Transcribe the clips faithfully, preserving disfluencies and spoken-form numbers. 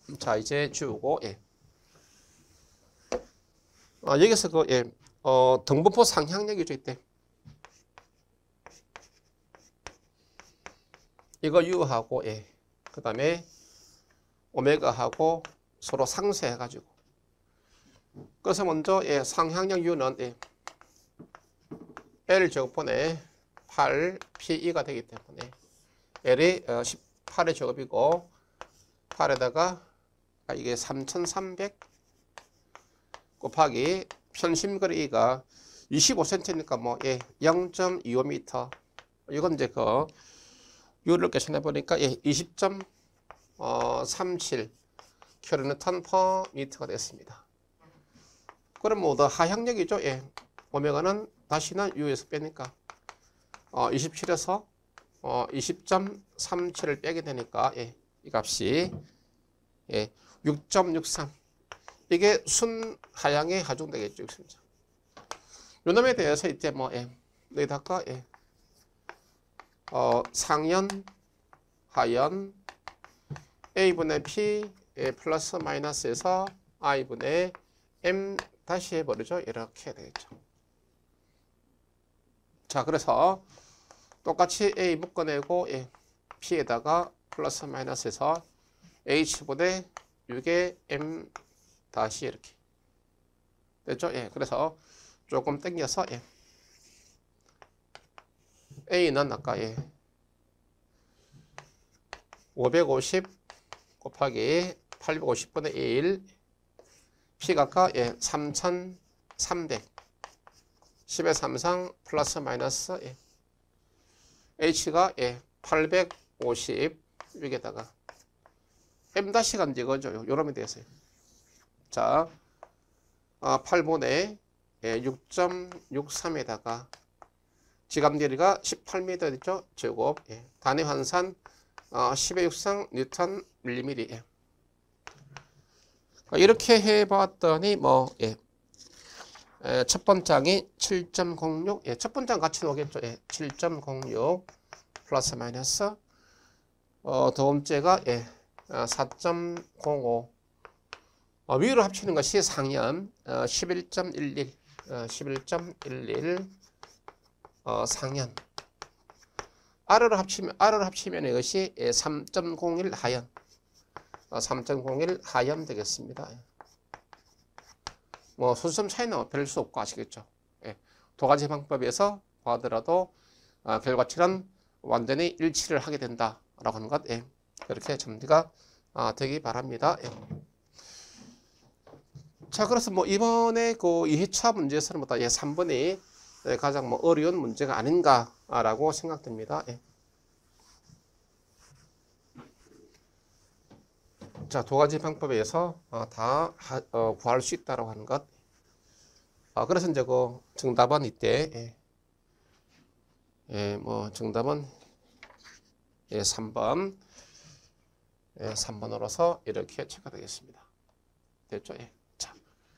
자, 이제 지우고, 예. 아, 여기서 그, 예, 어, 등분포 상향력이 좀 있대. 이거 U하고, 예. 그 다음에 오메가하고 서로 상쇄해가지고. 그래서 먼저, 예, 상향력 U는, 예, L 제곱분의 팔 피이가 되기 때문에 L이 십팔의 제곱이고 팔에다가 이게 삼천삼백 곱하기 편심거리 E가 이십오 센티미터니까 뭐 예, 영 점 이오 미터. 이건 이제 그 U를 계산해 보니까 예, 이십 점 삼칠 킬로니우턴 퍼 미터가 됐습니다. 그럼 뭐 더 하향력이죠. 예. 오메가는 다시는 U에서 빼니까 어, 이십칠에서 어, 이십 점 삼칠을 빼게 되니까 예, 이 값이 예, 육 점 육삼. 이게 순 하향에 하중되겠죠. 요 놈에 대해서 이제 뭐 예, 여기다가 예, 어, 상연 하연 A분의 P 예, 플러스 마이너스에서 I분의 M 다시 해버리죠. 이렇게 되겠죠. 자, 그래서 똑같이 A 묶어내고 예, P에다가 플러스 마이너스에서 H분의 육의 M 다시 이렇게 됐죠? 예, 그래서 조금 당겨서 예. A는 아까 예, 오백오십 곱하기 팔백오십분의 일 P가 아까 예, 삼천삼백 십의 삼상 플러스 마이너스 예. H가 예, 팔백오십 여기에다가 M 다시가 이제 이거죠. 요놈에 대해서요. 자, 아, 팔분의 예, 육 점 육삼에다가 지압거리가 십팔 미터 됐죠. 제곱 예. 단위 환산 어, 십의 육상 뉴턴 밀리미터 예. 이렇게 해봤더니 뭐 예. 에, 첫 번장이 칠 점 공육 예, 첫 번장 같이 나오겠죠. 예. 칠 점 공육 플러스 마이너스 어, 두 번째가 예. 사 점 공오 어, 위로 합치는 것이 상연 어, 십일 점 일일 어, 십일 점 일일 어, 상연 아래로 합치면 아래로 합치면 이것이 예, 삼 점 공일 하연 어, 삼 점 공일 하연 되겠습니다. 뭐 수점 차이는 별 수 없고 아시겠죠. 예, 두 가지 방법에서 봐더라도 어, 결과치는 완전히 일치를 하게 된다라고 하는 것 예, 그렇게 정리가 어, 되기 바랍니다. 예. 자, 그래서 뭐 이번에 그 이 회차 문제에서는 뭐다 예, 삼 번이 가장 뭐 어려운 문제가 아닌가라고 생각됩니다. 예. 자, 두 가지 방법에서 어, 다 하, 어, 구할 수 있다라고 하는 것. 아, 그래서 이제 그 정답은 이때 예, 예, 뭐 정답은 예, 삼 번 예, 삼 번으로서 이렇게 체크되겠습니다. 됐죠? 예. 자,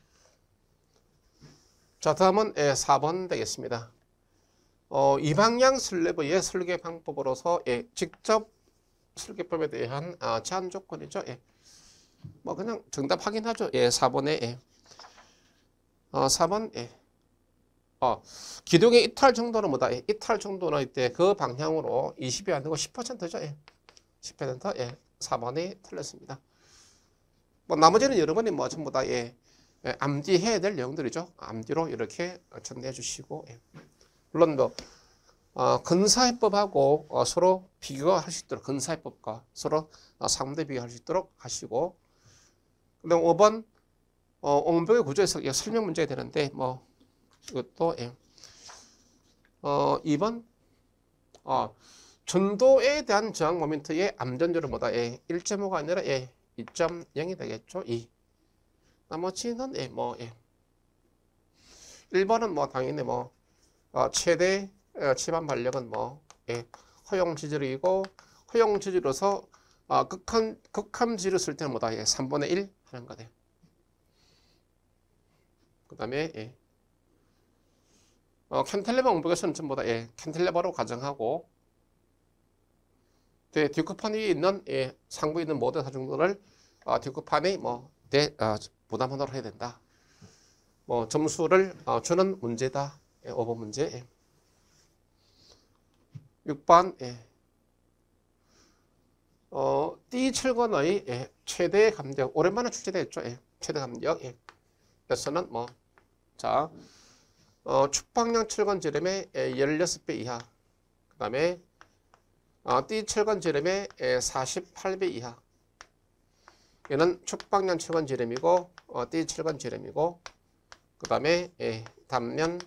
자 다음은 예, 사 번 되겠습니다. 어, 이 방향 슬래브의 설계 방법으로서 예, 직접 설계법에 대한 아, 제한 조건이죠. 예. 뭐 그냥 정답 확인하죠. 예, 사 번에 예. 어, 사 번 예. 어, 기둥의 이탈 정도는 뭐다? 예, 이탈 정도는 이때 그 방향으로 이십이 아니고 십 퍼센트죠. 예. 십 퍼센트 예. 사 번이 틀렸습니다. 뭐 나머지는 여러분이 뭐 전부 다 예. 예, 암기해야 될 내용들이죠. 암기로 이렇게 정리해 주시고 예. 물론 뭐 어, 근사해법하고 어, 서로 비교할 수 있도록 근사해법과 서로 어, 상대 비교할 수 있도록 하시고 그다음 오 번 어, 옹벽의 구조에서 설명 문제가 되는데 뭐 이것도 예. 어, 이 번 어, 전도에 대한 저항 모멘트의 암전율은 뭐다? 예. 일 점 오가 아니라 예. 이 점 영이 되겠죠. 이. 나머지는 예, 뭐 예. 일 번은 뭐 당연히 뭐 어, 최대 어, 치반 반력은 뭐 예. 허용 지질이고 허용 지질로서 어, 극한 극한 지를 쓸 때는 뭐다? 예. 삼분의 일 하는 거네. 그다음에 예. 어, 캔틀레버 옹벽에서는 전부 다 예. 캔틀레버로 가정하고 네, 뒷급판 위에 있는 예, 상부에 있는 모든 하중들을 어, 뒷급판이 뭐 대, 어, 부담하도록 해야 된다. 뭐 점수를 어, 주는 문제다. 예, 오 번 문제. 예. 육 번 예. 어, 띠 철근의 예, 최대 감력 오랜만에 출제됐죠. 예. 최대 감력 예. 에서는 뭐 자, 어, 축방량 철근 지름의 예, 십육 배 이하. 그 다음에 어, 띠 철근 지름의 예, 사십팔 배 이하. 얘는 축방량 철근 지름이고 어, 띠 철근 지름이고 그 다음에 예, 단면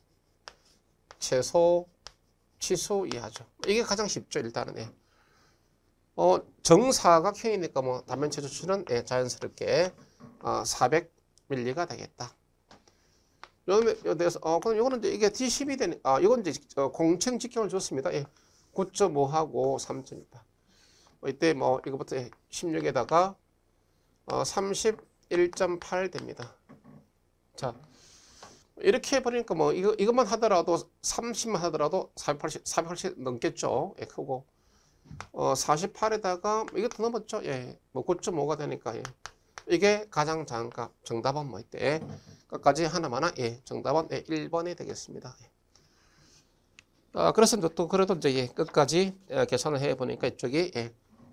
최소 치수 이하죠. 이게 가장 쉽죠. 일단은 예. 어, 정사각형이니까 뭐 단면 최소치는 예, 자연스럽게 어, 사백 밀리미터가 되겠다. 요 대해서 어 그럼 요거는 이제 이게 디 십이 되니 아 이건 이제 어, 공청 직경을 줬습니다. 예. 구 점 오하고 삼 점 이십팔. 어, 이때 뭐 이거부터 십육에다가 어, 삼십일 점 팔 됩니다. 자. 이렇게 해버리니까 뭐 이거 이것만 하더라도 삼십만 하더라도 사백팔십 사백팔십 넘겠죠. 예, 크고 어 사십팔에다가 이것도 넘었죠. 예, 뭐 구 점 오가 되니까 예. 이게 가장 작은 값. 정답은 뭐 이때 끝까지 하나마나 예, 정답은 예, 일 번이 되겠습니다. 예. 아, 그래서 또 그래도 이제 예, 끝까지 예, 계산을 해 보니까 이쪽이 예,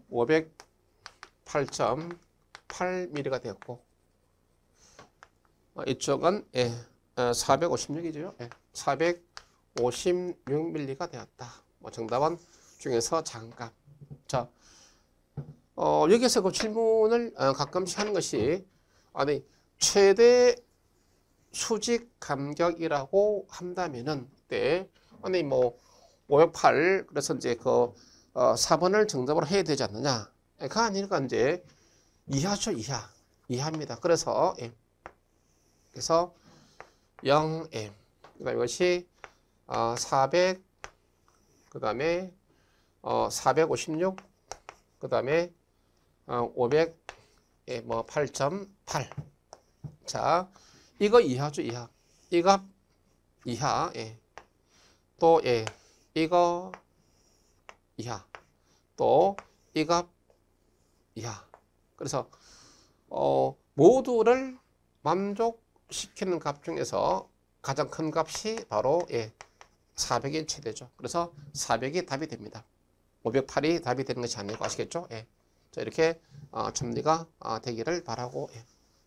오백팔 점 팔 밀리미터가 되었고 어, 이쪽은 예. 사백오십육이죠. 예. 사백오십육 밀리미터가 되었다. 뭐 정답은 중에서 작은 값. 자, 어, 여기서 그 질문을 어, 가끔씩 하는 것이 아니 최대 수직 간격이라고 한다면은 때 아니 뭐 오백팔 그래서 이제 그 어, 사 번을 정답으로 해야 되지 않느냐? 그 아니니까 이제 이하죠 이하 이하입니다. 그래서 예. 그래서 영 엠. 그 다음에 이것이 어, 사백, 그 다음에 어, 사백오십육, 그 다음에 어, 오백, 예, 뭐 팔 점 팔. 자, 이거 이하죠, 이하. 이 값 이하, 예. 또, 예, 이거 이하. 또, 이 값 이하. 그래서, 어, 모두를 만족 시키는 값 중에서 가장 큰 값이 바로 예, 사백이 최대죠. 그래서 사백이 답이 됩니다. 오백팔이 답이 되는 것이 아니고 아시겠죠? 예. 자, 이렇게 어, 정리가 어, 되기를 바라고 예.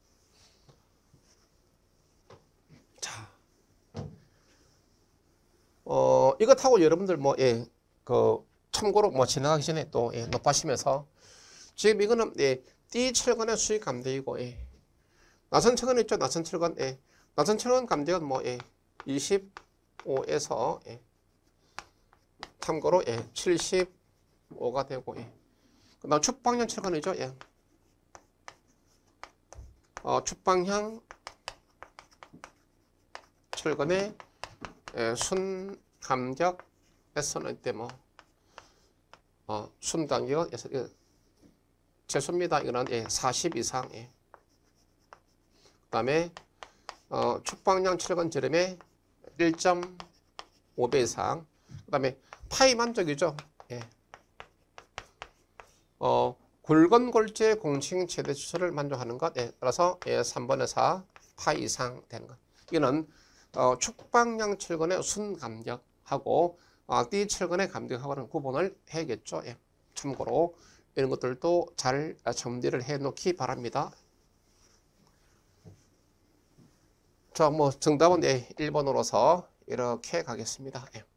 자, 어, 이거 타고 여러분들 뭐 예, 그 참고로 뭐 지나가기 전에 또 예, 높아시면서 지금 이거는 예, 띠 철근의 수직 감대이고 예. 나선 철근 있죠? 나선 철근. 예. 나선 철근 감대는 뭐 예. 이십오에서 예. 참고로 예. 칠십오가 되고 예. 그다음 축방향 철근이죠. 예. 어, 축방향 철근의 예, 순 간격에서는 이때 뭐 어, 순 간격은 예. 최소입니다. 이거는 예. 사십 이상 예. 그 다음에 어, 축방량 철근 지름의 일 점 오 배 이상. 그 다음에 파이 만족이죠. 예. 어, 굵은 골재 공칭 최대 추수를 만족하는 것. 예. 따라서 예, 삼 번에 사 파이 이상 되는 것. 이거는 어, 축방량 철근의 순 감격하고 어, 띠 철근의 감격하고는 구분을 해야겠죠. 예. 참고로 이런 것들도 잘 정리를 해 놓기 바랍니다. 자, 뭐 정답은 예, 일 번으로서 이렇게 가겠습니다. 예.